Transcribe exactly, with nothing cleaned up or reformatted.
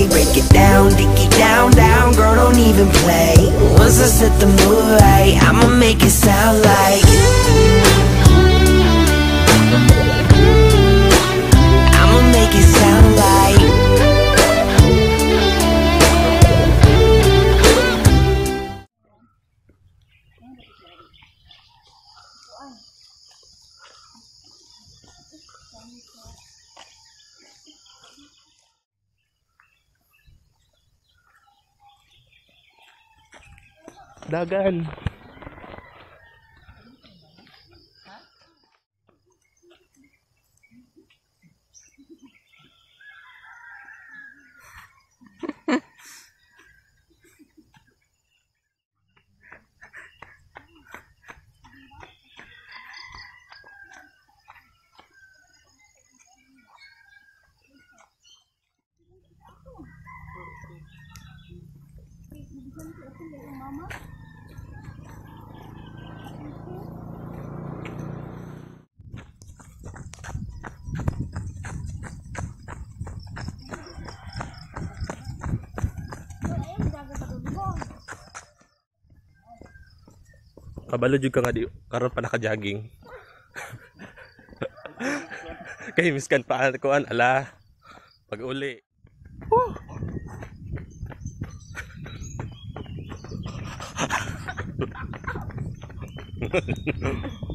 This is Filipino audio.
break it down, dig it down, down, girl, don't even play. Once I set the mood right, I'ma make it sound like I'ma make it sound like dagan. Kabalo jud ka nga di karon pa naka-jogging. Kay miskan pa kuan ala pag uli. Huh.